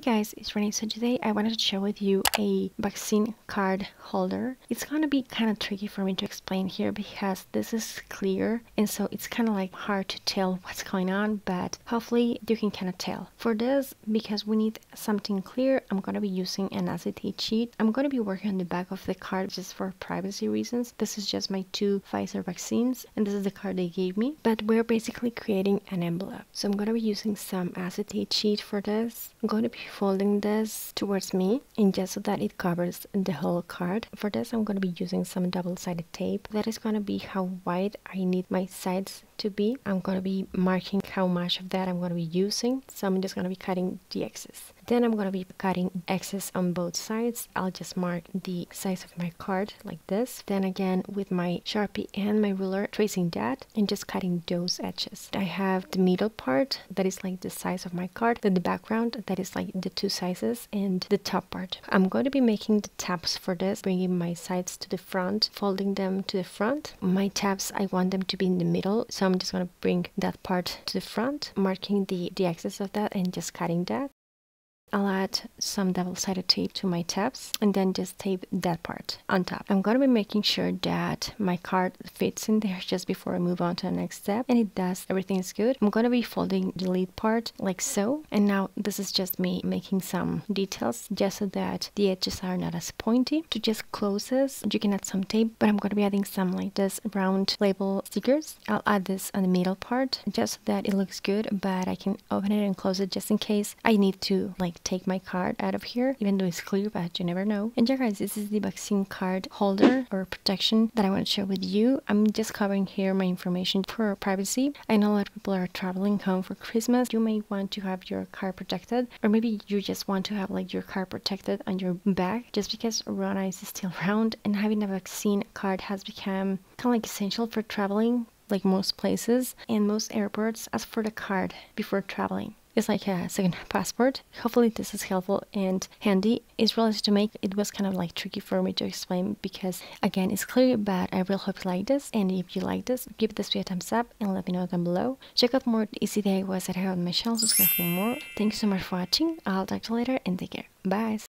guys, it's Renee. So today I wanted to share with you a vaccine card holder. It's gonna be kind of tricky for me to explain here because this is clear and so it's kind of like hard to tell what's going on, but hopefully you can kind of tell. For this, because we need something clear, I'm gonna be using an acetate sheet. I'm gonna be working on the back of the card just for privacy reasons. This is just my 2 Pfizer vaccines and this is the card they gave me, but we're basically creating an envelope. So I'm gonna be using some acetate sheet for this. I'm going to be folding this towards me and just so that it covers the whole card. For this, I'm going to be using some double-sided tape. That is going to be how wide I need my sides to be. I'm going to be marking how much of that I'm going to be using. So I'm just going to be cutting the excess. Then I'm going to be cutting excess on both sides. I'll just mark the size of my card like this. Then again with my Sharpie and my ruler, tracing that and just cutting those edges. I have the middle part that is like the size of my card, then the background that is like the 2 sizes, and the top part. I'm going to be making the tabs for this, bringing my sides to the front, folding them to the front. My tabs, I want them to be in the middle, so I'm just going to bring that part to the front, marking the excess of that and just cutting that. I'll add some double-sided tape to my tabs and then just tape that part on top. I'm going to be making sure that my card fits in there just before I move on to the next step, and it does. Everything is good. I'm going to be folding the lead part like so, and now this is just me making some details just so that the edges are not as pointy. To just close this, you can add some tape, but I'm going to be adding some like this round label stickers. I'll add this on the middle part just so that it looks good, but I can open it and close it just in case I need to like take my card out of here, even though it's clear, but you never know. And yeah guys, this is the vaccine card holder or protection that I want to share with you. I'm just covering here my information for privacy. I know a lot of people are traveling home for Christmas. You may want to have your card protected, or maybe you just want to have like your card protected on your bag just because Rona is still around and having a vaccine card has become kind of like essential for traveling, like most places and most airports ask for the card before traveling. It's like a second passport. Hopefully this is helpful and handy. It's real easy to make. It was kind of like tricky for me to explain because again it's clear, but I really hope you like this, and if you like this, give this video a thumbs up and let me know down below. Check out more easy DIYs that I have on my channel, subscribe for more. Thanks so much for watching. I'll talk to you later and take care. Bye.